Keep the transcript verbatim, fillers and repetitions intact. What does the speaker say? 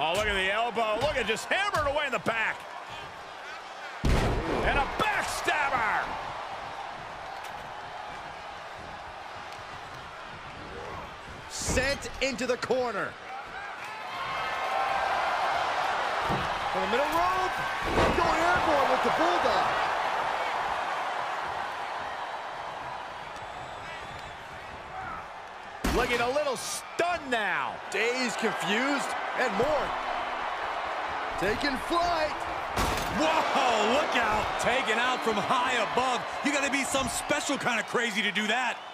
Oh, look at the elbow. Look at just hammered away in the back. And a backstabber. Sent into the corner. In the middle rope. Going airborne with the bulldog. Looking a little stunned now. Dazed, confused, and more. Taking flight. Whoa, look out. Taken out from high above. You gotta be some special kind of crazy to do that.